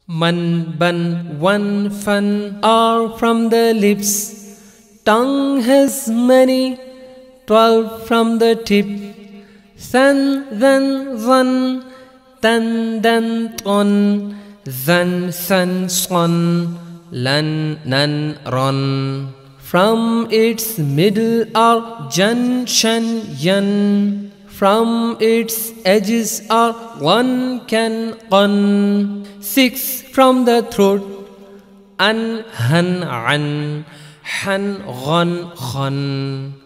Man, ban, one, fan are from the lips. Tongue has many, 12 from the tip. Than, then, zan, tan, dan, ton, zan, san, son, lan, nan, ron. From its middle are jan, shan, yan. From its edges are one, can, qan. 6 from the throat, an, han, an, han, ghan, khan.